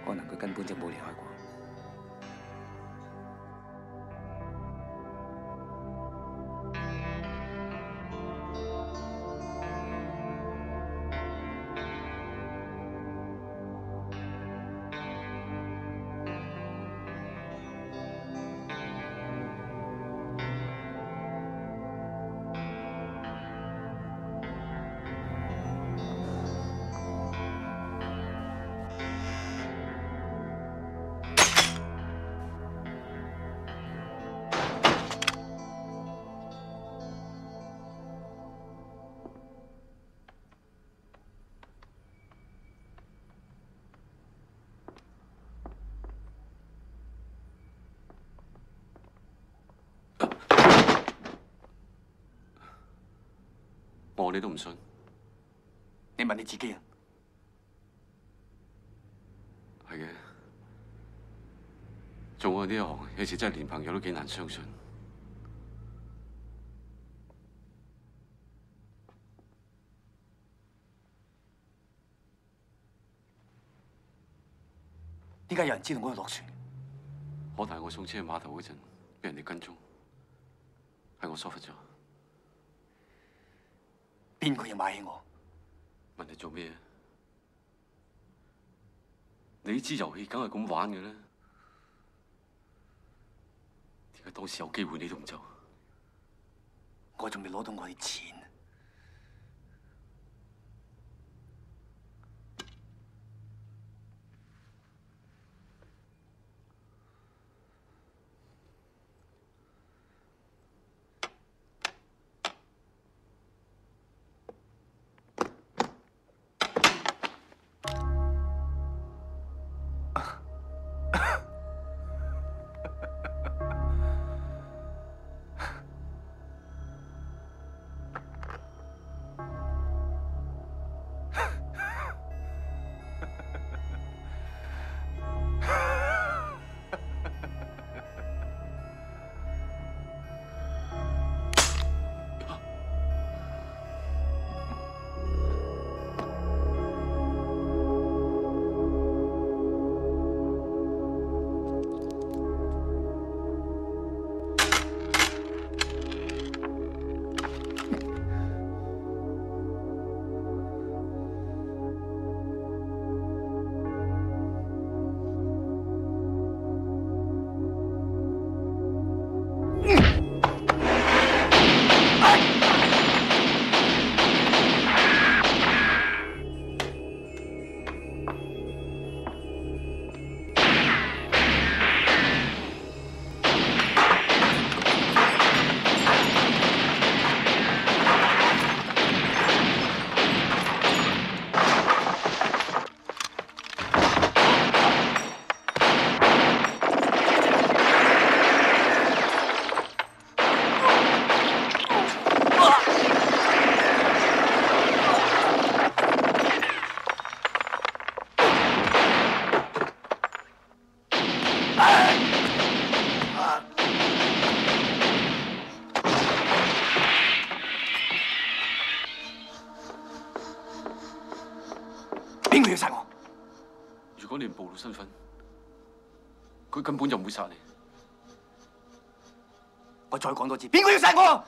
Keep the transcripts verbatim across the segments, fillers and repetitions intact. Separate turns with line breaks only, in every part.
可能佢根本就冇離開過。
我你都唔信？
你問你自己啊？
係嘅，做我呢一行，有時真係連朋友都幾難相信。
點解有人知道我要落船？
可能係我送車去碼頭嗰陣，俾人哋跟蹤，係我疏忽咗。
邊個要買起我？
問你做咩？你呢支遊戲梗係咁玩嘅啦。點解當時有機會你都唔走？
我仲未攞到我啲錢。邊個要殺我？
如果你唔暴露身份，佢根本就唔會殺你。
我再講多次，邊個要殺我？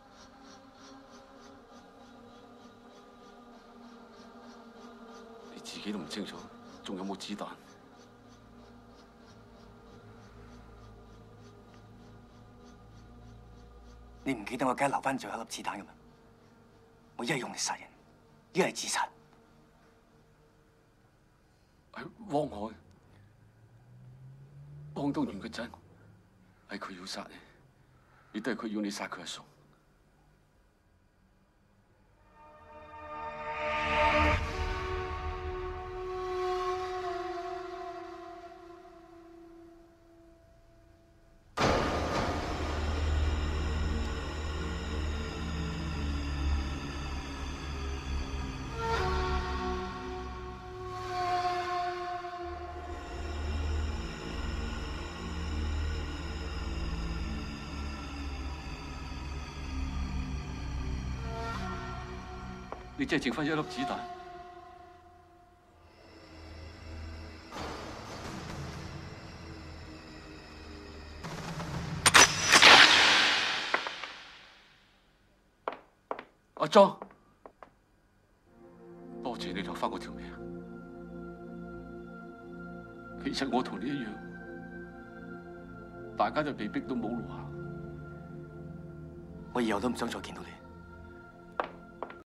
你自己都唔清楚，仲有冇子彈？
你唔記得我梗係留翻最後一粒子彈嘅咩？我一係用嚟殺人，一係自殺。
係汪海，汪東元個仔，係佢要殺你，亦都係佢要你殺佢阿叔。你真係剩翻一粒子彈， 阿莊，多謝你留翻我條命。其實我同你一樣，大家就被逼到冇路行。
我以後都唔想再見到你。